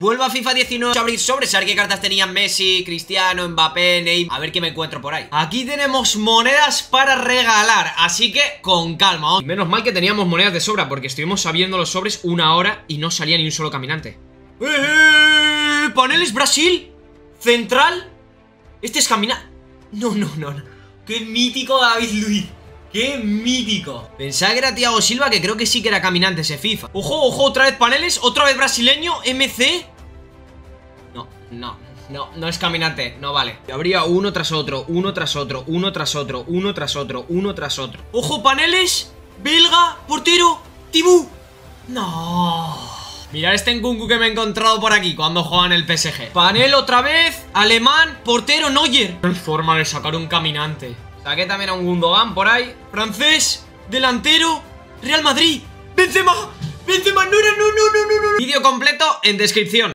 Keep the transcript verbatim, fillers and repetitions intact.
Vuelvo a FIFA diecinueve a abrir sobres, a ver qué cartas tenían Messi, Cristiano, Mbappé, Neymar. A ver qué me encuentro por ahí. Aquí tenemos monedas para regalar, así que con calma. Y menos mal que teníamos monedas de sobra, porque estuvimos abriendo los sobres una hora y no salía ni un solo caminante. ¡Eh! ¿Paneles Brasil? ¿Central? Este es caminar. No, no, no, no. ¡Qué mítico David Luiz! ¡Qué mítico! Pensaba que era Thiago Silva, que creo que sí que era caminante ese FIFA. ¡Ojo, ojo! Otra vez paneles, otra vez brasileño, M C. No, no, no, no es caminante, no vale. Habría uno tras otro, uno tras otro, uno tras otro, uno tras otro, uno tras otro. ¡Ojo, paneles! Belga, portero, Tibú. No. Mirad este Nkunku que me he encontrado por aquí cuando juega en el P S G. Panel otra vez, alemán, portero, Neuer. No hay forma de sacar un caminante. Saqué también a un Gundogan por ahí. Francés, delantero, Real Madrid, Benzema, Benzema, no, no, no, no, no, no. Vídeo completo en descripción.